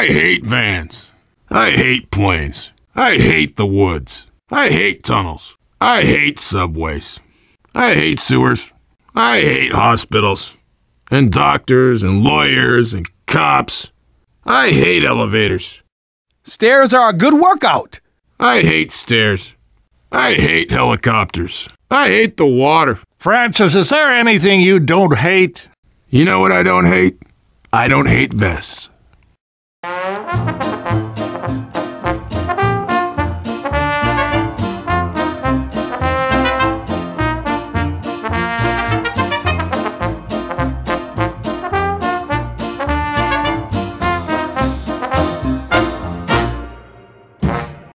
I hate vans. I hate planes. I hate the woods. I hate tunnels. I hate subways. I hate sewers. I hate hospitals. And doctors and lawyers and cops. I hate elevators. Stairs are a good workout. I hate stairs. I hate helicopters. I hate the water. Francis, is there anything you don't hate? You know what I don't hate? I don't hate vests.